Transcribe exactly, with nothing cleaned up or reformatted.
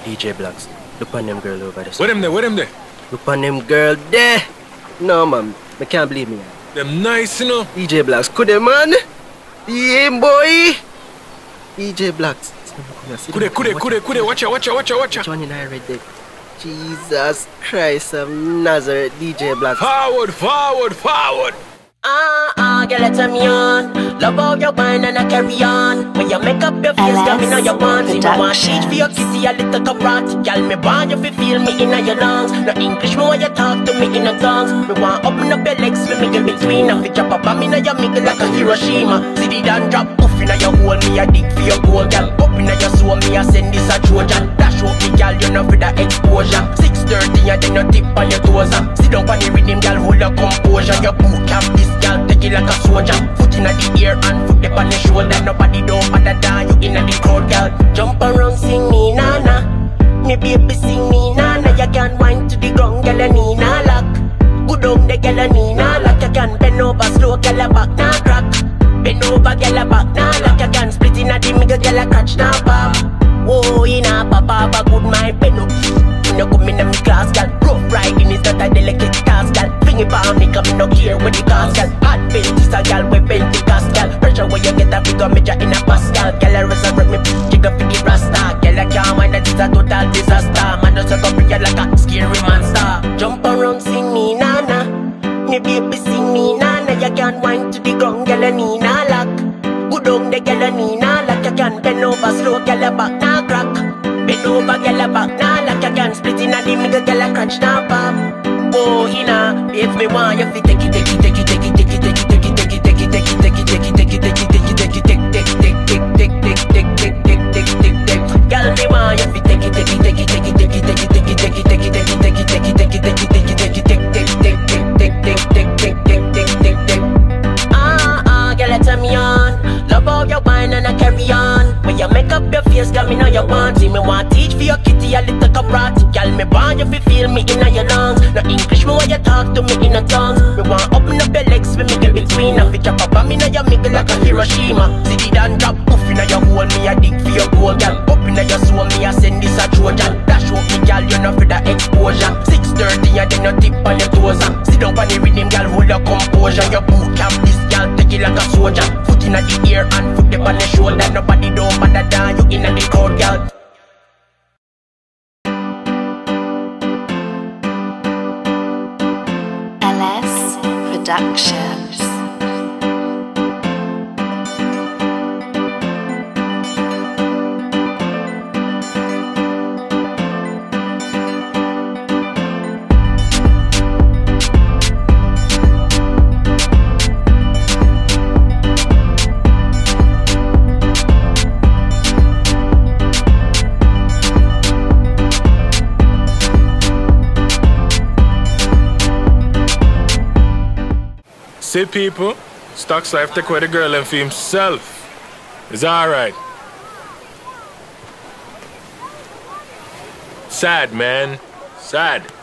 D J Blacks, look on them girl over there. Where them there? Where them there? Look on them girl there. No man, I can't believe me. Them nice, you know. D J Blacks, could they man? Yeah boy. D J Blacks. Could they, could they, could they, could they? Watch out, watch out, watch out, watch out. Which one in I read there? Jesus Christ of Nazareth, D J Blacks. Forward, forward, forward. Ah, ah, girl, let me on. Love how you whine and I carry on. When you make up your face, girl, me know you want. See, me want teach for your kitty a little karate. Girl, me want you to feel me in your lungs. No English, me want you talk to me in a tongues. Me want open up your legs for me in between. If you drop a bomb in your middle like a Hiroshima. See the damn drop, poof in your hole. Me a dig for your goal, girl. Up in your soul, me a send this a Trojan. Dash up me, girl, you know for the exposure. Six thirty and then you tip on your toes. Sit down on the rhythm, girl, hold your composure. Your boot camp this. Girl, take it like a soldier. Foot in the air and foot up on the shoulder. Nobody don't bother down you in the crowd, girl. Jump around, sing me, nana. Me baby, sing me, nana. You can wind to the ground, girl, you need a lock. Good on the girl, you need a lock. You can bend over slow, girl, your back now crack. Bend over, girl, your back now lock. You can split in the middle, girl, your crotch now pop. Whoa, in a papa, but good mind, bend up. When you come in the class, girl, rough riding is not a delicate task, girl. Bring it back, me come no care with the cast, girl. Hot face, this a girl, we bend the cast, girl. Pressure where you get a figure, major in a Pascal. Girl, I resurrect me, jigger for the rasta. Girl, I can't mind that it's a total disaster. Man, just a couple you like a scary monster. Jump around, sing me, nana. Me baby, sing me, nana. You can wind to the ground, girl, you need a lock. Good on the girl, you need a lock. You can bend over slow, girl, your back now crack. Bend over, girl, your back now lock. You can split in the middle, girl, your crotch now pop. Oh, Ina, if me want you fi take it, take it, take it, take it, take it, take it, take it, take it, take it, take it, take it, take it, take it, take it, take it, take it, take it, take it, take take take take. Girl, me want you fi take it, take it, take it, take it, take it, take it, take it, take it, take it, take it, take it, take it, take it, take it, take it, take it, take it, take it, take it, take take take take. Ah ah, girl, let me on. Love how you whine and I carry on. When you make up your face, girl, me know you want. See me want teach for your kitty a little karate. Girl, me want you fi feel me in your lungs. No English, me want you talk to me in a tongues. Me want open up your legs for me in between. If you drop a bomb in your middle like a Hiroshima. See the damn drop, poof in your hole. Me a dig for your goal, girl. Up in your soul, me a send this a Trojan. Dash up me, girl, you know for the exposure. Six thirty and then you tip on your toes. Sit down on the rhythm, girl, hold your composure. Your boot camp this, girl, take it like a soldier. Foot in the air and foot up on the shoulder. Nobody don't bother down you in the crowd, girl. L S Productions. See people, Stocks Life take away the girl and for himself. It's alright. Sad, man. Sad.